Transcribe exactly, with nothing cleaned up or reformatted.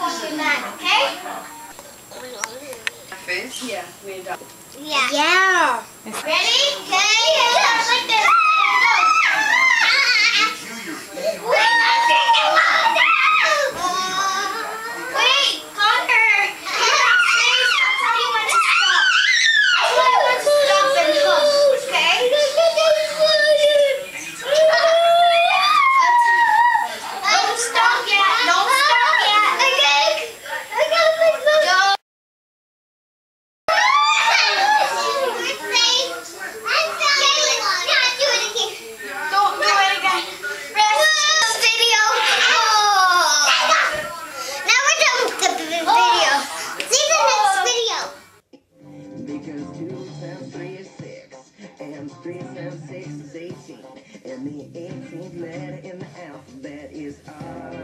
Okay? Yeah, we're done. Yeah. Yeah. Ready? Okay. Yeah, like this. Go. Wait, Connor. I'll tell you when to stop. I'll tell you when to stop and hug. Okay? Don't stop yet. Don't stop yet. Okay. Don't. Don't do it again. Rest. Video. Now we're done with the video. See the next video. Because two times three is six, and three times six is eighteen, and the eighteenth letter in the alphabet is R.